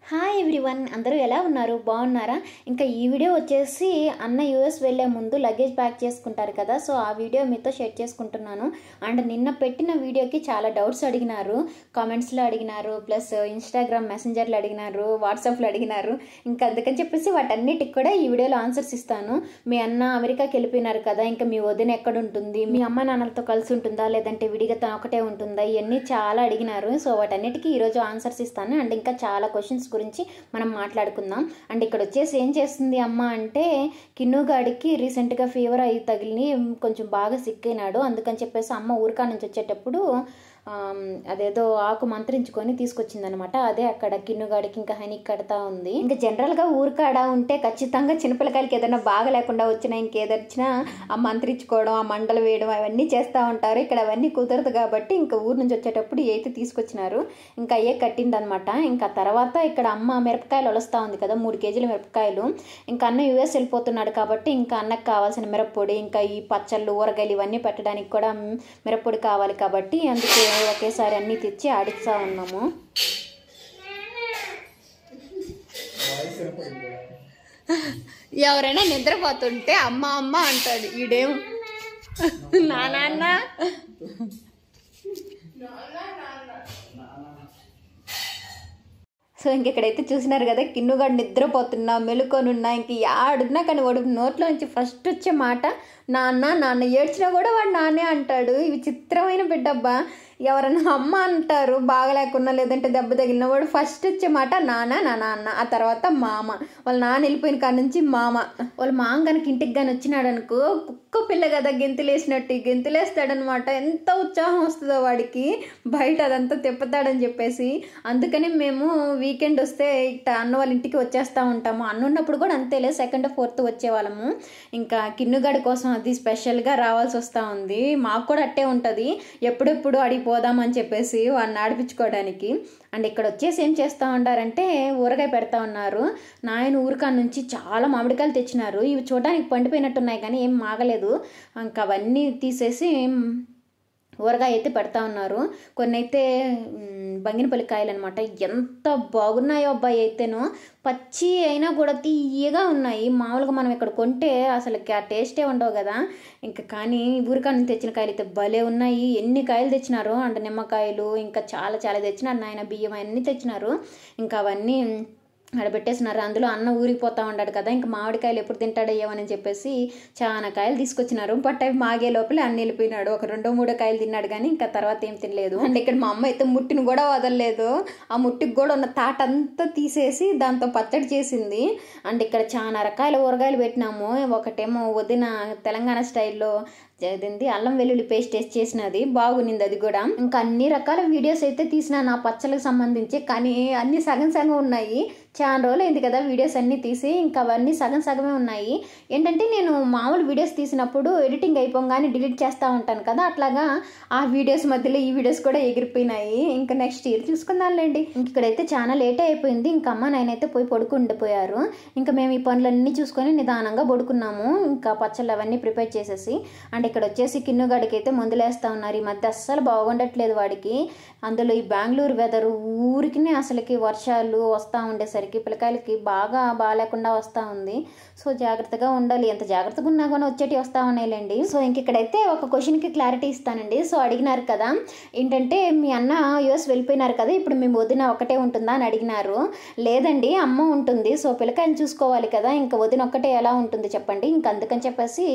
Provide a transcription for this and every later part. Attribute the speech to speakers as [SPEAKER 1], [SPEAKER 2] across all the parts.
[SPEAKER 1] Hi everyone, అందరూ ఎలా ఉన్నారు? బాగున్నారా? ఇంకా ఈ వీడియో వచ్చేసి అన్న యూఎస్ వెళ్ళే ముందు లగేజ్ ప్యాక్ చేసుకుంటారు కదా, సో ఆ వీడియో మీతో షేర్ చేసుకుంటున్నాను. అండ్ నిన్న పెట్టిన వీడియోకి చాలా డౌట్స్ అడిగినారు, కామెంట్స్లో అడిగినారు, ప్లస్ ఇన్స్టాగ్రామ్ మెసెంజర్లో అడిగినారు, వాట్సాప్లో అడిగినారు. ఇంకా అందుకని చెప్పేసి వాటన్నిటికి కూడా ఈ వీడియోలో ఆన్సర్స్ ఇస్తాను. మీ అన్న అమెరికాకి వెళ్ళిపోయినారు కదా, ఇంకా మీ వదిన ఎక్కడ ఉంటుంది, మీ అమ్మ నాన్నలతో కలిసి ఉంటుందా లేదంటే విడిగా తను ఒకటే ఉంటుందా, ఇవన్నీ చాలా అడిగినారు. సో వాటన్నిటికీ ఈరోజు ఆన్సర్స్ ఇస్తాను. అండ్ ఇంకా చాలా క్వశ్చన్స్ గురించి మనం మాట్లాడుకుందాం. అండ్ ఇక్కడ వచ్చేసి ఏం చేస్తుంది అమ్మ అంటే, కిన్నుగాడికి రీసెంట్గా ఫీవర్ అయ్యి తగిలి కొంచెం బాగా సిక్ అయినాడు. అందుకని చెప్పేసి అమ్మ ఊరికా నుంచి వచ్చేటప్పుడు అదేదో ఆకు మంత్రించుకొని తీసుకొచ్చిందనమాట. అదే అక్కడ కిన్నుగాడికి ఇంకా హనీ కడతా ఉంది. ఇంకా జనరల్గా ఊరికాడ ఉంటే ఖచ్చితంగా చిన్నపిల్లకాయలకి ఏదైనా బాగా లేకుండా వచ్చినా ఇంకేదొచ్చినా ఆ మంత్రించుకోవడం, ఆ మండలు వేయడం అవన్నీ చేస్తూ ఉంటారు. ఇక్కడ అవన్నీ కుదరదు కాబట్టి ఇంకా ఊరు నుంచి వచ్చేటప్పుడు అయితే తీసుకొచ్చినారు, ఇంకా అయ్యే కట్టిందనమాట. ఇంకా తర్వాత ఇక్కడ అమ్మ మిరపకాయలు వలుస్తూ ఉంది కదా, 3 కేజీల మిరపకాయలు. ఇంకా అన్న యూఎస్ వెళ్ళిపోతున్నాడు కాబట్టి ఇంకా అన్నకు కావాల్సిన మిరప్పొడి, ఇంకా ఈ పచ్చళ్ళు ఊరగాయలు ఇవన్నీ పెట్టడానికి కూడా మిరప్పొడి కావాలి కాబట్టి అందుకే ఒకేసారి అన్నీ తెచ్చి ఆడిస్తా ఉన్నాము. ఎవరైనా నిద్రపోతుంటే అమ్మ అమ్మ అంటాడు, ఈడేం నాన్న. సో ఇంకెక్కడైతే చూసినారు కదా, కిన్నుగాడు నిద్రపోతున్నా మెలుకొనున్నా ఇంక ఆడున్నా కానీ వాడు నోట్లో నుంచి ఫస్ట్ వచ్చే మాట నాన్న. నాన్న ఏడ్చినా కూడా వాడు నాన్నే అంటాడు. ఇవి చిత్రమైన బిడ్డబ్బా. ఎవరైనా అమ్మ అంటారు బాగా లేకున్నా లేదంటే దెబ్బ తగిలిన, వాడు ఫస్ట్ వచ్చే మాట నాన్న నా నాన్న, ఆ తర్వాత మామ. వాళ్ళ నాన్న వెళ్ళిపోయిన కాడ నుంచి మామ. వాళ్ళ మామ కనుక ఇంటికి కానీ వచ్చినాడు అనుకో, కుక్క పిల్ల కదా గెంతులేసినట్టు గెంతులేస్తాడనమాట. ఎంత ఉత్సాహం వస్తుందో వాడికి, బయట అదంతా తిప్పుతాడని చెప్పేసి. అందుకని మేము వీకెండ్ వస్తే ఇట్లా అన్న వాళ్ళ ఇంటికి వచ్చేస్తూ ఉంటాము. అన్న ఉన్నప్పుడు కూడా అంతేలే, 2nd 4th వచ్చేవాళ్ళము. ఇంకా కిన్నుగాడి కోసం అది స్పెషల్గా రావాల్సి వస్తూ ఉంది. మాకు కూడా అట్టే ఉంటుంది, ఎప్పుడెప్పుడు అడిగి పోదామని చెప్పేసి వాడిని ఆడిపించుకోవడానికి. అండ్ ఇక్కడ వచ్చేసి ఏం చేస్తూ ఉంటారంటే ఊరగాయ పెడతా ఉన్నారు. నాయన ఊరికా నుంచి చాలా మామిడికాయలు తెచ్చినారు. ఇవి చూడడానికి పండిపోయినట్టున్నాయి కానీ ఏం మాగలేదు. ఇంకా అవన్నీ తీసేసి ఊరగాయ అయితే పెడతా ఉన్నారు. కొన్ని అయితే బంగినపల్లి కాయలు అనమాట. ఎంత బాగున్నాయో అబ్బాయి అయితేనో, పచ్చి అయినా కూడా తీయగా ఉన్నాయి. మామూలుగా మనం ఇక్కడ కొంటే అసలు ఆ టేస్టే ఉండవు కదా. ఇంకా కానీ ఊరికా నుంచి తెచ్చిన కాయలు అయితే భలే ఉన్నాయి. ఎన్ని కాయలు తెచ్చినారు అంటే నిమ్మకాయలు ఇంకా చాలా చాలా తెచ్చినారు. నాయన బియ్యం అన్నీ తెచ్చినారు. ఇంకా అవన్నీ అక్కడ పెట్టేసినారు. అందులో అన్న ఊరిపోతూ ఉన్నాడు కదా, ఇంకా మామిడికాయలు ఎప్పుడు తింటాడయ్యామని చెప్పేసి చాలా కాయలు తీసుకొచ్చినారు. బట్ అవి మాగే లోపలే అన్ని వెళ్ళిపోయినాడు. ఒక 2-3 కాయలు తిన్నాడు కానీ ఇంకా తర్వాత ఏం తినలేదు. అండ్ ఇక్కడ మా అమ్మ అయితే ముట్టిని కూడా వదలలేదు. ఆ ముట్టికి కూడా ఉన్న తాటంతా తీసేసి దాంతో పచ్చడి చేసింది. అండ్ ఇక్కడ చాలా రకాల ఊరగాయలు పెట్టినాము. ఒకటేమో వదిన తెలంగాణ స్టైల్లో అదేంటి అల్లం వెల్లుల్లి పేస్ట్ వేసి చేసినది, బాగునింది అది కూడా. ఇంకా అన్ని రకాల వీడియోస్ అయితే తీసిన నా పచ్చళ్ళకి సంబంధించి, కానీ అన్ని సగం సగం ఉన్నాయి. చాలా రోజులు అయింది కదా వీడియోస్ అన్నీ తీసి, ఇంకా అవన్నీ సగం సగమే ఉన్నాయి. ఏంటంటే నేను మామూలు వీడియోస్ తీసినప్పుడు ఎడిటింగ్ అయిపోగానే డిలీట్ చేస్తూ ఉంటాను కదా, అట్లాగా ఆ వీడియోస్ మధ్యలో ఈ వీడియోస్ కూడా ఎగిరిపోయినాయి. ఇంకా నెక్స్ట్ ఇయర్ చూసుకుందాంలేండి. ఇక్కడైతే చాలా లేట్ అయిపోయింది. ఇంకా అమ్మ నాయనైతే పోయి పడుకుండిపోయారు. ఇంకా మేము ఈ పనులన్నీ చూసుకొని నిదానంగా పడుకున్నాము, ఇంకా పచ్చళ్ళు అవన్నీ ప్రిపేర్ చేసేసి. అండ్ ఇక్కడ వచ్చేసి కిన్నుగాడికి అయితే మందులేస్తూ ఉన్నారు. ఈ మధ్య అస్సలు బాగుండట్లేదు వాడికి. అందులో ఈ బెంగళూరు వెదర్ ఊరికినే అసలుకి వర్షాలు వస్తూ ఉండేసరికి పిల్లకాయలకి బాగాలేకుండా వస్తూ ఉంది. సో జాగ్రత్తగా ఉండాలి. ఎంత జాగ్రత్తగా ఉన్నా కానీ వచ్చేటి వస్తూ ఉన్నాయిలేండి. సో ఇంక ఇక్కడైతే ఒక క్వశ్చన్కి క్లారిటీ ఇస్తానండి. సో అడిగినారు కదా, ఏంటంటే మీ అన్న యూఎస్ వెళ్ళిపోయినారు కదా, ఇప్పుడు మీ వదిన ఒకటే ఉంటుందా అని అడిగినారు. లేదండి, అమ్మ ఉంటుంది. సో పిల్లకాయని చూసుకోవాలి కదా, ఇంకా వదిన ఒక్కటే ఎలా ఉంటుంది చెప్పండి. ఇంకా అందుకని చెప్పేసి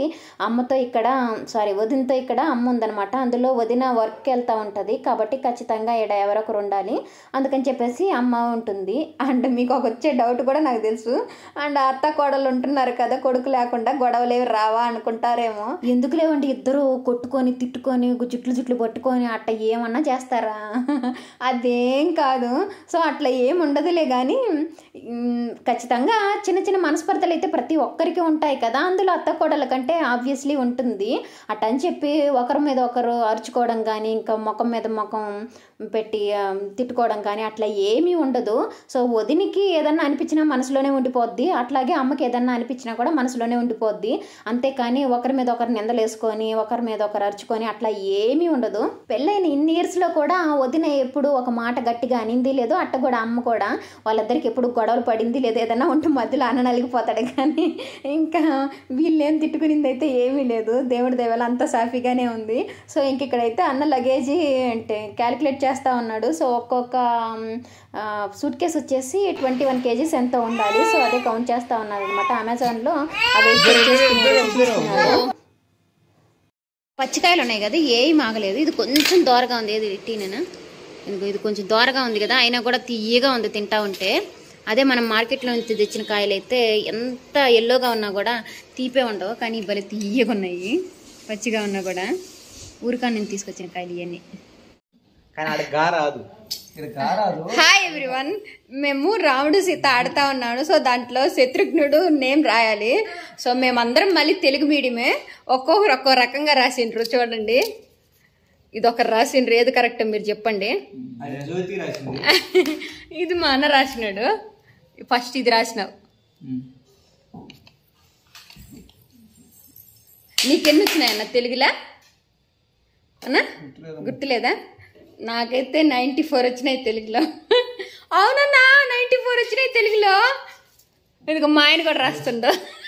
[SPEAKER 1] వదినతో ఇక్కడ అమ్మ ఉందనమాట. అందులో వదిన వర్క్కి వెళ్తూ ఉంటుంది కాబట్టి ఖచ్చితంగా ఇక్కడ ఎవరొకరు ఉండాలి. అందుకని చెప్పేసి అమ్మ ఉంటుంది. అండ్ మీకు ఒక వచ్చే డౌట్ కూడా నాకు తెలుసు. అండ్ అత్త కోడలు ఉంటున్నారు కదా, కొడుకు లేకుండా గొడవలేవి రావా అనుకుంటారేమో. ఎందుకు లేవండి, ఇద్దరు కొట్టుకొని తిట్టుకొని జుట్లు పట్టుకొని అట్లా ఏమన్నా చేస్తారా? అదేం కాదు. సో అట్లా ఏం ఉండదులే కానీ ఖచ్చితంగా చిన్న చిన్న మనస్పర్ధలు అయితే ప్రతి ఒక్కరికి ఉంటాయి కదా. అందులో అత్త కోడల కంటే ఆబ్వియస్లీ ఉంటుంది. అట్టని చెప్పి ఒకరి మీద ఒకరు అరుచుకోవడం కానీ ఇంకా ముఖం మీద ముఖం పెట్టి తిట్టుకోవడం కానీ అట్లా ఏమీ ఉండదు. సో వదినికి ఏదన్నా అనిపించినా మనసులోనే ఉండిపోద్ది, అట్లాగే అమ్మకి ఏదన్నా అనిపించినా కూడా మనసులోనే ఉండిపోద్ది. అంతేకాని ఒకరి మీద ఒకరు నిందలేసుకొని ఒకరి మీద ఒకరు అరుచుకొని అట్లా ఏమీ ఉండదు. పెళ్ళైన ఇన్ని ఇయర్స్లో కూడా వదిన ఎప్పుడు ఒక మాట గట్టిగా అనింది లేదు, అట్ట కూడా అమ్మ కూడా వాళ్ళిద్దరికి ఎప్పుడు గొడవలు పడింది లేదు. ఏదన్నా ఉంటే మధ్యలో అన్న నలిగిపోతాడు కానీ ఇంకా వీళ్ళేం తిట్టుకునింది అయితే ఏమీ లేదు. దేవుడి దేవాల అంతా సాఫీగానే ఉంది. సో ఇంక ఇక్కడైతే అన్న లగేజీ అంటే క్యాలిక్యులేట్ చేస్తూ ఉన్నాడు. సో ఒక్కొక్క సూట్ కేసు వచ్చేసి 21 kgs ఎంత ఉండాలి, సో అదే కౌంట్ చేస్తూ ఉన్నాడు అనమాట. అమెజాన్లో అవి తీసుకున్నాడు. పచ్చికాయలు ఉన్నాయి కదా, ఏమి ఆగలేదు. ఇది కొంచెం దోరగా ఉంది, ఏది టీనేనా, ఇది కొంచెం దోరగా ఉంది కదా, అయినా కూడా తీయగా ఉంది తింటా ఉంటే. అదే మనం మార్కెట్లో నుంచి తెచ్చిన కాయలు అయితే ఎంత ఎల్లోగా ఉన్నా కూడా తీపే ఉండవు, కానీ భలే తీయగా ఉన్నాయి పచ్చిగా ఉన్నా కూడా. ఊరికా నేను తీసుకొచ్చిన కాయలు ఇవన్నీ. హాయ్ ఎవ్రీవన్, మేము రాముడు సీత ఆడుతా ఉన్నాడు. సో దాంట్లో శత్రుఘ్నుడు నేమ్ రాయాలి. సో మేమందరం మళ్ళీ తెలుగు మీడియమే, ఒక్కొక్కరు ఒక్కో రకంగా రాసిండ్రు. చూడండి, ఇది ఒకరు రాసిండ్రు, ఏది కరెక్ట్ మీరు చెప్పండి. ఇది మా అన్న రాసినాడు. ఫస్ట్ ఇది రాసినావు. నీకెన్ని వచ్చినాయన్న తెలుగులా అన్నా, గుర్తులేదా? నాకైతే 94 వచ్చినాయి తెలుగులో. అవునన్నా 94 వచ్చినాయి తెలుగులో. ఇదిగో మా ఆయన కూడా రాస్తుండ,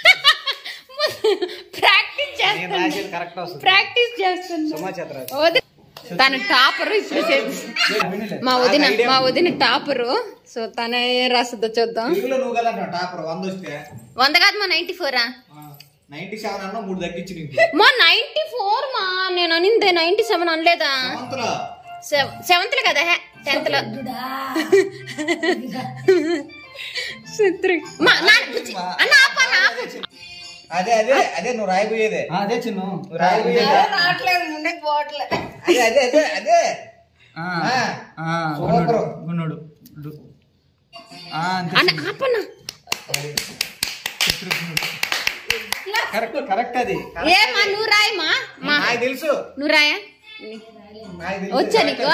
[SPEAKER 1] ప్రాక్టీస్ చేస్తుండ. తన టాపరు ఇప్పుడు మా వదిన టాపరు. సో తన ఏం రాస్తుందో చూద్దాం. 100 కాదు మా 94. మా 94 మా నేను అనిందే 97 అనలేదా? 7th కదా, 10th లో.
[SPEAKER 2] అదే అదే అదే నువ్వు రాయిపోయేదే, అదే చిన్న రాయిపోయేదే. అదే అదే అదే అదే ఉన్నాడు. Correct correct. అది
[SPEAKER 1] ఏమా నువ్వు రాయమా?
[SPEAKER 2] తెలుసు,
[SPEAKER 1] నువ్వు రాయా వచ్చా నీకు?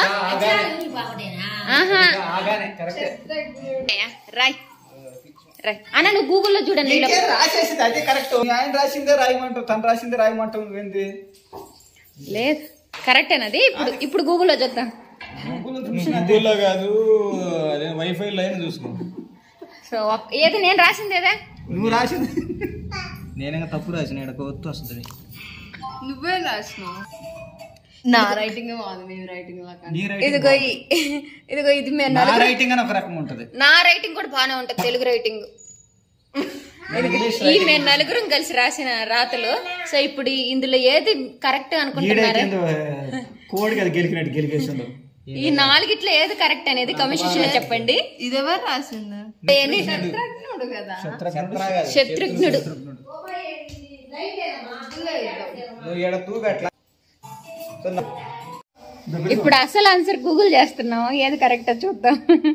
[SPEAKER 1] రాయ్ రాయ్ అన్న, నువ్వు గూగుల్లో చూడండి.
[SPEAKER 2] రాసేసింది అదే కరెక్ట్. ఆయన రాసిందే రాయమంటావు, తను రాసిందే రాయమంటావు, నువ్వేంది?
[SPEAKER 1] లేదు కరెక్టేనది. ఇప్పుడు గూగుల్లో చూద్దాం.
[SPEAKER 2] గూగుల్లో కాదు, అదే వైఫై లైన్ చూసుకో.
[SPEAKER 1] సో ఏది నేను రాసిందేదా?
[SPEAKER 2] నువ్వు రాసింది నేనే తప్పు రాసిన, ఇక్కడ ఒత్తు వస్తుంది.
[SPEAKER 3] నువ్వే రాసినావు. నా రైటింగ్ బాగుంది, నీ రైటింగ్
[SPEAKER 1] ఇదిగో ఇది
[SPEAKER 2] నా రైటింగ్ అని ఒక రకం ఉంటది.
[SPEAKER 1] నా రైటింగ్ కూడా బాగానే ఉంటది, తెలుగు రైటింగ్. ఈ మేము నలుగురం కలిసి రాసిన రాతలు. సో ఇప్పుడు ఇందులో ఏది కరెక్ట్ అనుకుంటున్నారు?
[SPEAKER 2] కోడి కదా గెలికినట్టు గెలికేసిండు.
[SPEAKER 1] ఈ 4గిట్లో ఏది కరెక్ట్ అనేది కమెంట్ సెక్షన్ లో చెప్పండి.
[SPEAKER 3] ఇది ఎవరు రాసింది? శత్రుఘ్నుడు కదా,
[SPEAKER 1] శత్రుఘ్నుడు. ఇప్పుడు అసలు ఆన్సర్ గూగుల్ చేస్తున్నాం, ఏది కరెక్టో చూద్దాం.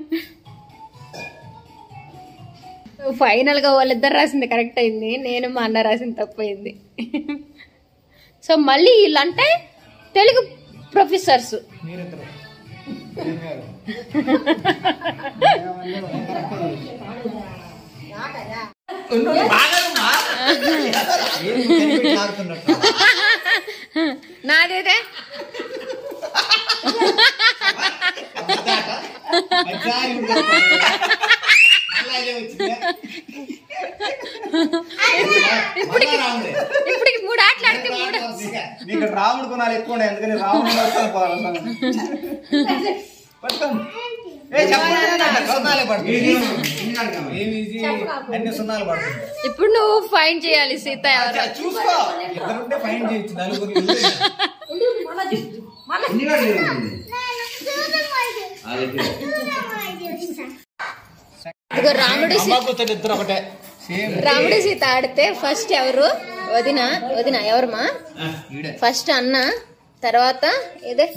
[SPEAKER 1] ఫైనల్ గా వాళ్ళిద్దరు రాసింది కరెక్ట్ అయింది, నేను మా అన్న రాసింది తప్పు అయింది. సో మళ్ళీ వీళ్ళంటే తెలుగు ప్రొఫెసర్స్. నాదేదే ఇప్పటికి 3 ఆటలు ఆడితే 3
[SPEAKER 2] రాముడు కొనాలి ఎక్కువ, ఎందుకని రాముడు సున్నాలు పడుతుంది.
[SPEAKER 1] ఇప్పుడు నువ్వు ఫైన్ చేయాలి సీత.
[SPEAKER 2] చూసుకో, ఇద్దరుంటే ఫైన్ చేయొచ్చు.
[SPEAKER 1] రాముడు సీత ఆడితే ఫస్ట్ ఎవరు? వదిన. వదిన ఎవరమ్మా? ఫస్ట్ అన్న, తర్వాత ఇదే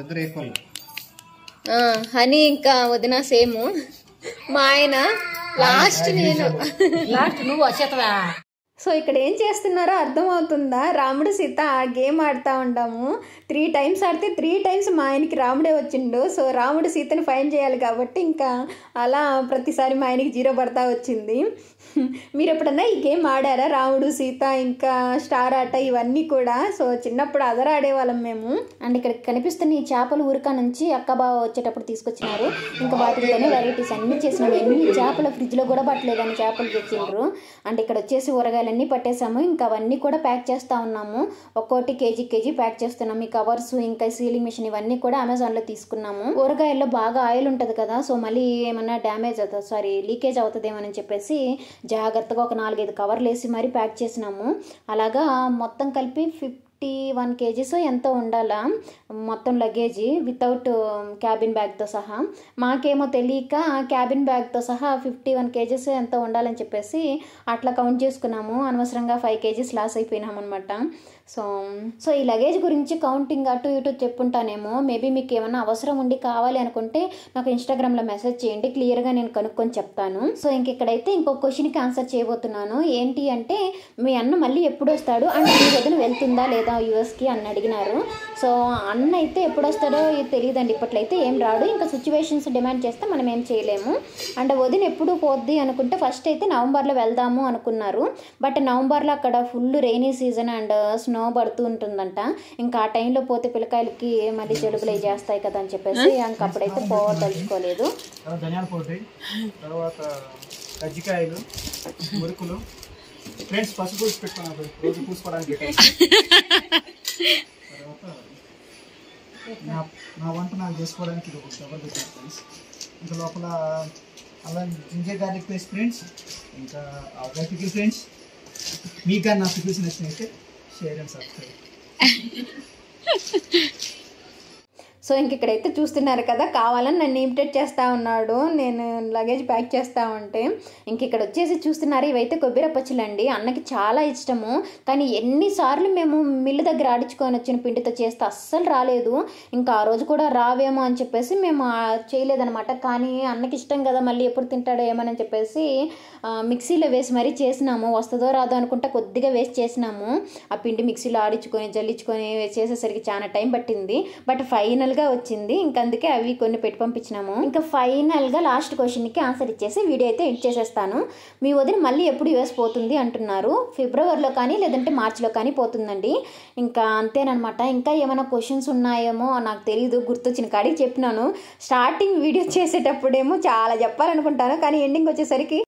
[SPEAKER 1] హనీ, ఇంకా వదిన సేమ్. మా ఆయన లాస్ట్, నేను లాస్ట్. నువ్వు వచ్చేతవా? సో ఇక్కడ ఏం చేస్తున్నారో అర్థమవుతుందా? రాముడు సీత ఆ గేమ్ ఆడుతూ ఉంటాము. 3 టైమ్స్ ఆడితే 3 టైమ్స్ మా ఆయనకి రాముడే వచ్చిండు. సో రాముడు సీతని ఫైన్ చేయాలి కాబట్టి ఇంకా అలా ప్రతిసారి మా ఆయనకి 0 పడతా వచ్చింది. మీరు ఎప్పుడన్నా ఈ గేమ్ ఆడారా? రాముడు సీత ఇంకా స్టార్ ఆట ఇవన్నీ కూడా. సో చిన్నప్పుడు అదర ఆడేవాళ్ళం మేము. అండ్ ఇక్కడ కనిపిస్తున్న ఈ చేపలు ఊరికా నుంచి అక్క బావ వచ్చేటప్పుడు తీసుకొచ్చినారు. ఇంకా వాటితోనే వెరైటీస్ అన్నీ చేసినాము. ఎన్ని చేపలు ఫ్రిడ్జ్లో కూడా పట్టలేదని చేపలు తెచ్చిండ్రు. అండ్ ఇక్కడ వచ్చేసి ఊరగాయలన్నీ పట్టేసాము. ఇంకా అవన్నీ కూడా ప్యాక్ చేస్తూ ఉన్నాము. ఒక్కోటి కేజీ ప్యాక్ చేస్తున్నాము. ఈ కవర్స్ ఇంకా సీలింగ్ మిషన్ ఇవన్నీ కూడా అమెజాన్లో తీసుకున్నాము. ఊరగాయల్లో బాగా ఆయిల్ ఉంటుంది కదా, సో మళ్ళీ ఏమన్నా లీకేజ్ అవుతుందేమోనని చెప్పేసి జాగ్రత్తగా ఒక 4-5 కవర్లు వేసి మరీ ప్యాక్ చేసినాము. అలాగా మొత్తం కలిపి 51 kgs ఎంతో ఉండాలా మొత్తం లగేజీ వితౌట్ క్యాబిన్ బ్యాగ్తో సహా. మాకేమో తెలియక క్యాబిన్ బ్యాగ్తో సహా 51 kgs ఎంతో ఉండాలని చెప్పేసి అట్లా కౌంట్ చేసుకున్నాము. అనవసరంగా 5 kgs లాస్ అయిపోయినాము అనమాట. సో ఈ లగేజ్ గురించి కౌంటింగ్ అటు ఇటు చెప్పుంటానేమో. మేబీ మీకు ఏమన్నా అవసరం ఉండి కావాలి అనుకుంటే నాకు ఇన్స్టాగ్రామ్లో మెసేజ్ చేయండి, క్లియర్గా నేను కనుక్కొని చెప్తాను. సో ఇక్కడైతే ఇంకో క్వశ్చన్కి ఆన్సర్ చేయబోతున్నాను. ఏంటి అంటే, మీ అన్న మళ్ళీ ఎప్పుడు వస్తాడు అండ్ మీ వదిన వెళ్తుందా లేదా యూఎస్కి అని అడిగినారు. సో అన్న అయితే ఎప్పుడు వస్తాడో తెలియదండి, ఇప్పట్లయితే ఏం రాడు. ఇంకా సిచ్యువేషన్స్ డిమాండ్ చేస్తే మనం ఏం చేయలేము. అండ్ వదిన ఎప్పుడు పోద్ది అనుకుంటే ఫస్ట్ అయితే నవంబర్లో వెళ్దాము అనుకున్నారు. బట్ నవంబర్లో అక్కడ full rainy season and snow పడుతూ ఉంటుందంట. ఇంకా ఆ టైంలో పోతే పిల్లకాయలకి మళ్ళీ జలుబులు అవి చేస్తాయి కదా అని చెప్పేసి ఇంకా అప్పుడైతే పోదలుచుకోలేదు.
[SPEAKER 2] ధనియాల పొడి, తర్వాత కజ్జికాయలు, మురుకులు, ఫ్రెండ్స్ పసుపు పూసి పెట్టుకున్నాను రోజు పూసుకోవడానికి. తర్వాత నా వంట నాకు చేసుకోవడానికి ఇది ఒక కవర్ పెట్టాను ఫ్రెండ్స్. ఇంకా లోపల అలా జింజర్ గార్లిక్ పేస్ట్ ఫ్రెండ్స్, ఇంకా ఆవకాయ పికిల్ ఫ్రెండ్స్. మీకు కానీ నా పికిల్స్ నచ్చినైతే షేర్ అండ్ సబ్స్క్రైబ్.
[SPEAKER 1] సో ఇక్కడైతే చూస్తున్నారు కదా, కావాలని నన్ను ఇమిటేట్ చేస్తూ ఉన్నాడు నేను లగేజ్ ప్యాక్ చేస్తూ ఉంటే. ఇక్కడ వచ్చేసి చూస్తున్నారు, ఇవైతే కొబ్బరి పచ్చలండి. అన్నకి చాలా ఇష్టము. కానీ ఎన్నిసార్లు మేము మిల్లు దగ్గర ఆడించుకొని వచ్చిన పిండితో చేస్తే అస్సలు రాలేదు. ఇంకా ఆ రోజు కూడా రావేమో అని చెప్పేసి మేము చేయలేదనమాట. కానీ అన్నకి ఇష్టం కదా, మళ్ళీ ఎప్పుడు తింటాడో ఏమని చెప్పేసి మిక్సీలో వేసి మరీ చేసినాము. వస్తుందో రాదో అనుకుంటా కొద్దిగా వేసి చేసినాము. ఆ పిండి మిక్సీలో ఆడించుకొని జల్లించుకొని చేసేసరికి చాలా టైం పట్టింది. బట్ ఫైనల్గా వచ్చింది. ఇంకా అందుకే అవి కొన్ని పెట్టి పంపించినాము. ఇంకా ఫైనల్గా లాస్ట్ క్వశ్చన్కి ఆన్సర్ ఇచ్చేసి వీడియో అయితే ఎడిట్ చేసేస్తాను. మీ వదిన మళ్ళీ ఎప్పుడు యూఎస్ పోతుంది అంటున్నారు. ఫిబ్రవరిలో కానీ లేదంటే మార్చిలో కానీ పోతుందండి. ఇంకా అంతేనమాట. ఇంకా ఏమైనా క్వశ్చన్స్ ఉన్నాయేమో నాకు తెలీదు, గుర్తొచ్చిన కాడికి చెప్పినాను. స్టార్టింగ్ వీడియో చేసేటప్పుడేమో చాలా చెప్పాలనుకుంటాను, కానీ ఎండింగ్ వచ్చేసరికి